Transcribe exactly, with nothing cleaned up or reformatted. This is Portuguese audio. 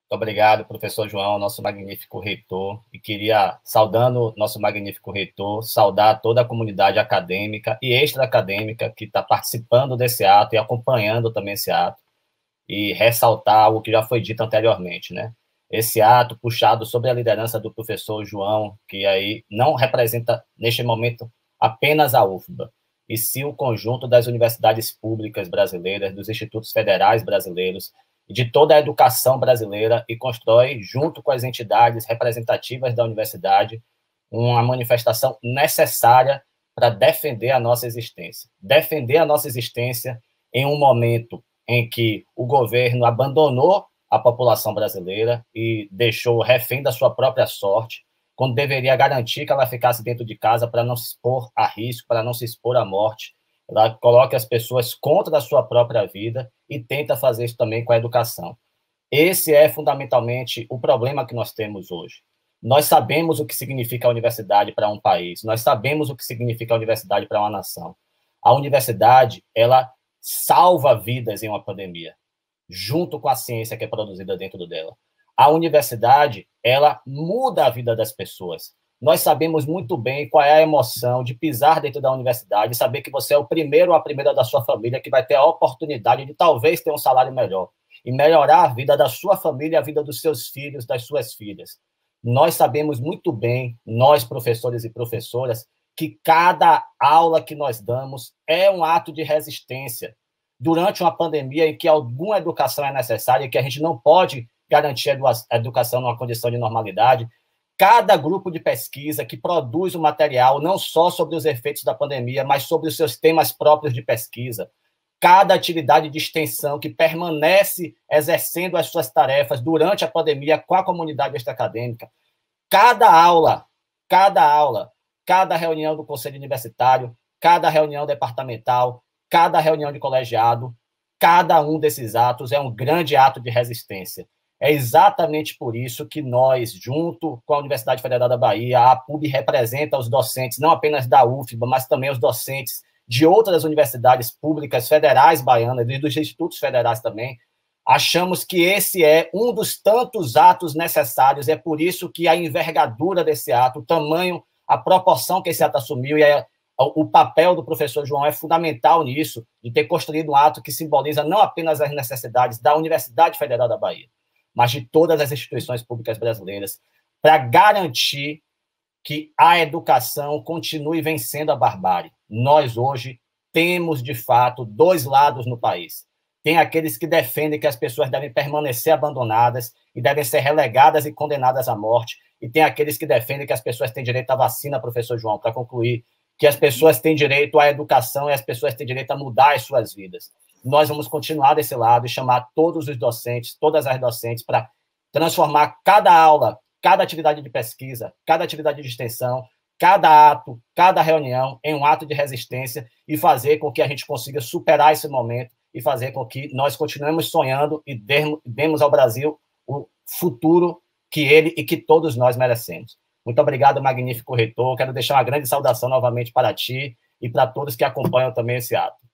Muito obrigado, professor João, nosso magnífico reitor, e queria, saudando nosso magnífico reitor, saudar toda a comunidade acadêmica e extra-acadêmica que está participando desse ato e acompanhando também esse ato, e ressaltar o que já foi dito anteriormente, né? Esse ato puxado sobre a liderança do professor João, que aí não representa, neste momento, apenas a U F B A, e sim o conjunto das universidades públicas brasileiras, dos institutos federais brasileiros, de toda a educação brasileira, e constrói, junto com as entidades representativas da universidade, uma manifestação necessária para defender a nossa existência. Defender a nossa existência em um momento em que o governo abandonou a população brasileira e deixou refém da sua própria sorte, quando deveria garantir que ela ficasse dentro de casa para não se expor a risco, para não se expor à morte. Ela coloca as pessoas contra a sua própria vida e tenta fazer isso também com a educação. Esse é, fundamentalmente, o problema que nós temos hoje. Nós sabemos o que significa a universidade para um país, nós sabemos o que significa a universidade para uma nação. A universidade, ela salva vidas em uma pandemia, junto com a ciência que é produzida dentro dela. A universidade, ela muda a vida das pessoas. Nós sabemos muito bem qual é a emoção de pisar dentro da universidade e saber que você é o primeiro ou a primeira da sua família que vai ter a oportunidade de talvez ter um salário melhor e melhorar a vida da sua família, a vida dos seus filhos, das suas filhas. Nós sabemos muito bem, nós professores e professoras, que cada aula que nós damos é um ato de resistência. Durante uma pandemia em que alguma educação é necessária e que a gente não pode garantir a educação numa condição de normalidade, cada grupo de pesquisa que produz o material, não só sobre os efeitos da pandemia, mas sobre os seus temas próprios de pesquisa, cada atividade de extensão que permanece exercendo as suas tarefas durante a pandemia com a comunidade extra-acadêmica, cada aula, cada aula, cada reunião do conselho universitário, cada reunião departamental, cada reunião de colegiado, cada um desses atos é um grande ato de resistência. É exatamente por isso que nós, junto com a Universidade Federal da Bahia, a P U B representa os docentes, não apenas da U F B A, mas também os docentes de outras universidades públicas federais baianas e dos institutos federais também. Achamos que esse é um dos tantos atos necessários, é por isso que a envergadura desse ato, o tamanho, a proporção que esse ato assumiu e a o papel do professor João é fundamental nisso, de ter construído um ato que simboliza não apenas as necessidades da Universidade Federal da Bahia, mas de todas as instituições públicas brasileiras, para garantir que a educação continue vencendo a barbárie. Nós, hoje, temos, de fato, dois lados no país. Tem aqueles que defendem que as pessoas devem permanecer abandonadas e devem ser relegadas e condenadas à morte, e tem aqueles que defendem que as pessoas têm direito à vacina, professor João, para concluir, que as pessoas têm direito à educação e as pessoas têm direito a mudar as suas vidas. Nós vamos continuar desse lado e chamar todos os docentes, todas as docentes, para transformar cada aula, cada atividade de pesquisa, cada atividade de extensão, cada ato, cada reunião em um ato de resistência e fazer com que a gente consiga superar esse momento e fazer com que nós continuemos sonhando e demos ao Brasil o futuro que ele e que todos nós merecemos. Muito obrigado, magnífico reitor. Quero deixar uma grande saudação novamente para ti e para todos que acompanham também esse ato.